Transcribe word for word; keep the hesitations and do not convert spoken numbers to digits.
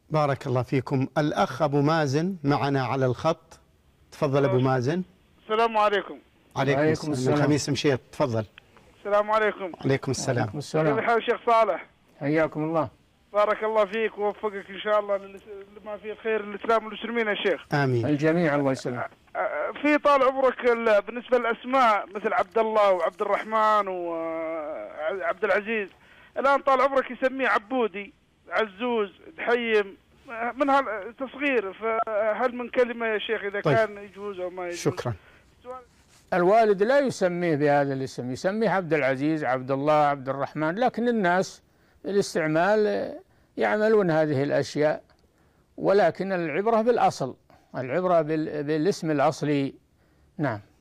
بارك الله فيكم. الأخ أبو مازن معنا على الخط. تفضل أبو مازن. السلام عليكم. عليكم, عليكم السلام. من خميس مشيط. تفضل. السلام عليكم. عليكم السلام. عليكم السلام. كيف حال الشيخ صالح؟ حياكم الله. بارك الله فيك ووفقك إن شاء الله لما فيه خير الإسلام والمسلمين يا شيخ. آمين. الجميع الله يسلم. في طال عمرك بالنسبة للأسماء مثل عبد الله وعبد الرحمن وعبد العزيز، الآن طال عمرك يسميه عبودي، عزوز، دحيم، من هالتصغير، فهل من كلمة يا شيخ إذا طيب. كان يجوز أو ما يجوز؟ شكرا. الوالد لا يسميه بهذا الاسم، يسميه عبد العزيز، عبد الله، عبد الرحمن، لكن الناس الاستعمال يعملون هذه الأشياء، ولكن العبرة بالأصل، العبرة بالاسم الأصلي. نعم.